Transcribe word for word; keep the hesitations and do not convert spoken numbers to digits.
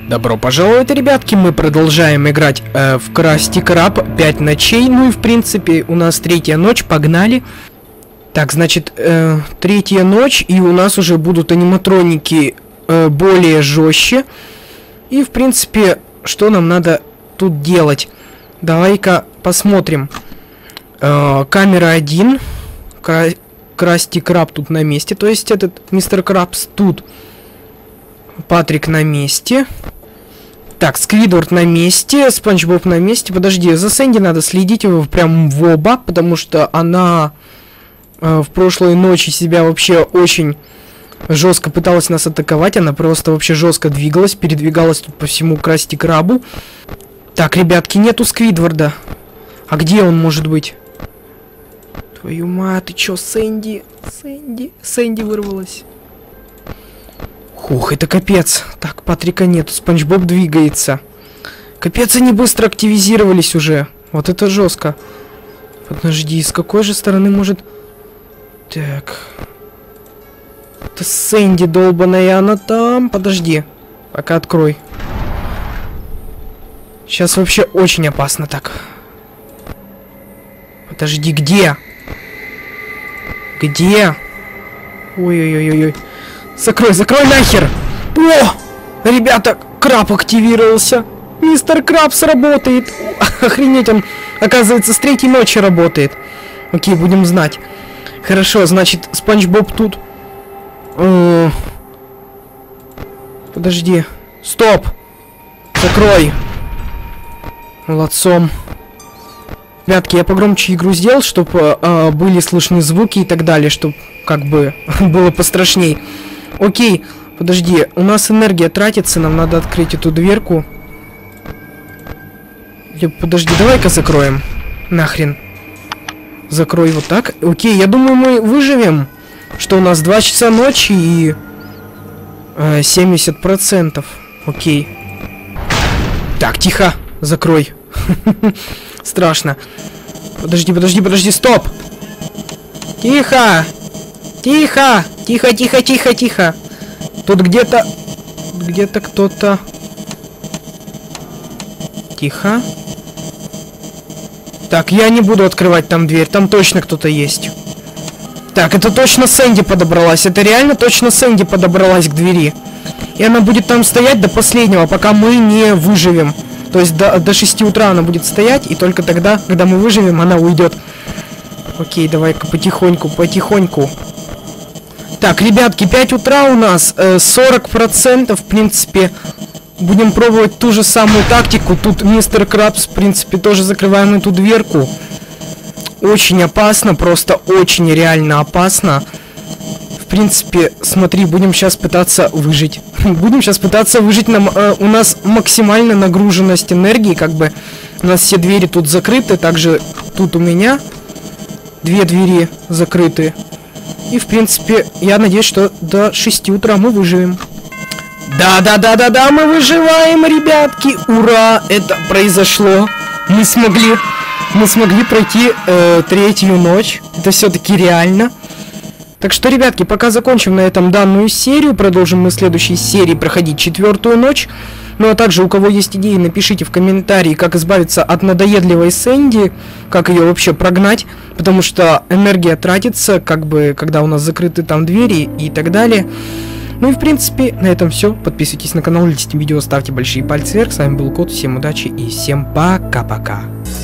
Добро пожаловать, ребятки, мы продолжаем играть э, в Красти Краб пять ночей, ну и в принципе у нас третья ночь, погнали. Так, значит, э, третья ночь, и у нас уже будут аниматроники э, более жестче. И в принципе, что нам надо тут делать? Давай-ка посмотрим. Э, камера один, Кра Красти Краб тут на месте, то есть этот мистер Крабс тут. Патрик на месте. Так, Сквидвард на месте, Спанч Боб на месте. Подожди, за Сэнди надо следить его прям в оба, потому что она э, в прошлой ночи себя вообще очень жестко пыталась нас атаковать. Она просто вообще жестко двигалась, передвигалась тут по всему Красти Крабу. Так, ребятки, нету Сквидварда. А где он может быть? Твою мать, ты чё, Сэнди? Сэнди? Сэнди вырвалась. Ух, это капец. Так, Патрика нету, Спанч Боб двигается. Капец, они быстро активизировались уже. Вот это жестко. Подожди, с какой же стороны может... Так. Это Сэнди долбаная, она там. Подожди. Пока открой. Сейчас вообще очень опасно так. Подожди, где? Где? Ой-ой-ой-ой. Закрой, закрой нахер! О! Ребята, Краб активировался. Мистер Краб сработает. Охренеть, он, оказывается, с третьей ночи работает. Окей, будем знать. Хорошо, значит, Спанч Боб тут. Э-э- Подожди. Стоп! Закрой. Молодцом. Ребятки, я погромче игру сделал, чтобы э, были слышны звуки и так далее, чтобы как бы было пострашней. Окей, подожди, у нас энергия тратится, нам надо открыть эту дверку. Или, подожди, давай-ка закроем. Нахрен. Закрой вот так. Окей, я думаю, мы выживем. Что у нас два часа ночи и э, семьдесят процентов. Окей. Так, тихо, закрой. Страшно. Подожди, подожди, подожди, стоп! Тихо! Тихо! Тихо, тихо, тихо, тихо! Тут где-то... Где-то кто-то... Тихо. Так, я не буду открывать там дверь, там точно кто-то есть. Так, это точно Сэнди подобралась. Это реально точно Сэнди подобралась к двери. И она будет там стоять до последнего, пока мы не выживем. То есть до, до шести утра она будет стоять, и только тогда, когда мы выживем, она уйдет. Окей, давай-ка потихоньку, потихоньку. Так, ребятки, пять утра у нас, э, сорок процентов, в принципе, будем пробовать ту же самую тактику. Тут мистер Крабс, в принципе, тоже закрываем эту дверку. Очень опасно, просто очень реально опасно. В принципе, смотри, будем сейчас пытаться выжить. Будем сейчас пытаться выжить. Нам, э, у нас максимальная нагруженность энергии, как бы. У нас все двери тут закрыты, также тут у меня две двери закрыты. И, в принципе, я надеюсь, что до шести утра мы выживем. Да-да-да-да-да, мы выживаем, ребятки! Ура! Это произошло. Мы смогли, мы смогли пройти э, третью ночь. Это все-таки реально. Так что, ребятки, пока закончим на этом данную серию. Продолжим мы в следующей серии проходить четвертую ночь. Ну а также, у кого есть идеи, напишите в комментарии, как избавиться от надоедливой Сэнди, как ее вообще прогнать, потому что энергия тратится, как бы, когда у нас закрыты там двери и так далее. Ну и в принципе, на этом все. Подписывайтесь на канал, листите видео, ставьте большие пальцы вверх. С вами был Кот, всем удачи и всем пока-пока.